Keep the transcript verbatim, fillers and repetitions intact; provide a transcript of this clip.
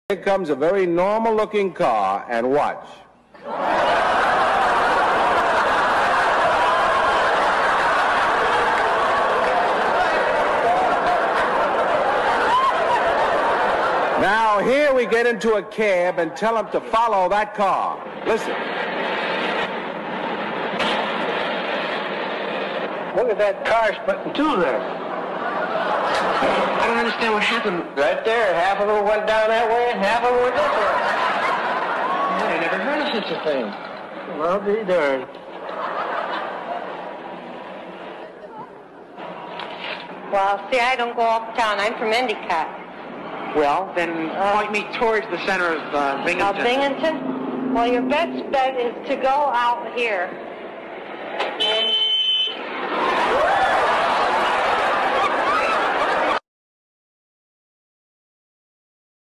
Here comes a very normal-looking car, and watch. Now, here we get into a cab and tell them to follow that car. Listen. Look at that car split in two there. I don't understand what happened. Right there, half of them went down that way and half of them went this way. I never heard of such a thing. Well, be darned. Well, see, I don't go uptown. I'm from Endicott. Well, then point me towards the center of uh, Binghamton. Uh, Binghamton? Well, your best bet is to go out here